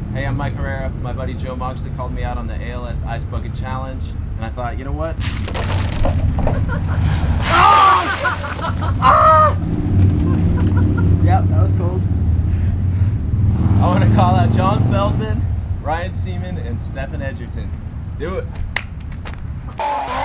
Hey, I'm Mike Herrera. My buddy Joe Moxley called me out on the ALS Ice Bucket Challenge, and I thought, you know what? Yep, that was cold. I want to call out John Feldman, Ryan Seaman, and Stephen Edgerton. Do it.